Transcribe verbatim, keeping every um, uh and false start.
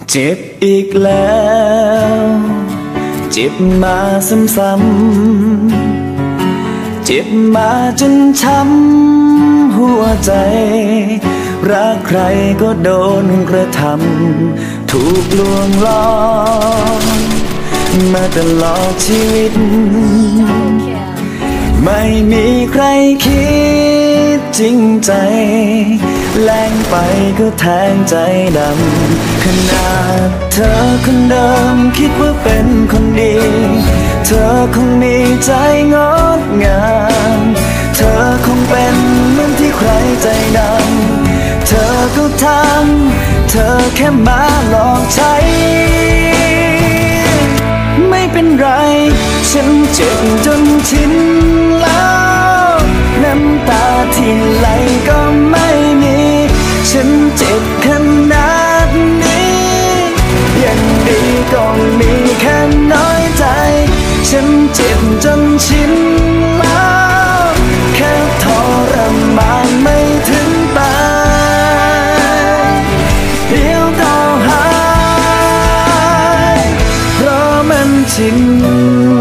เจ็บอีกแล้วเจ็บมาซ้ำๆเจ็บมาจนช้ำหัวใจรักใครก็โดนกระทำถูกลวงล้อมมาตลอดชีวิตไม่มีใครคิดจริงใจแรงไปก็แทงใจดำขนาดเธอคนเดิมคิดว่าเป็นคนดีเธอคงมีใจงดงามเธอคงเป็นเหมือนที่ใครใจดำเธอก็ทำเธอแค่มาหลอกใช้ไม่เป็นไรฉันเจ็บจนชินแล้วน้ำตาที่ไหลก็ไม่มีฉันเจ็บขนาดนี้ยังดีก็มีแค่น้อยใจฉันเจ็บจนชินแล้วแค่ทรมานไม่ถึงตายเดี๋ยวก็หายเพราะมันชิน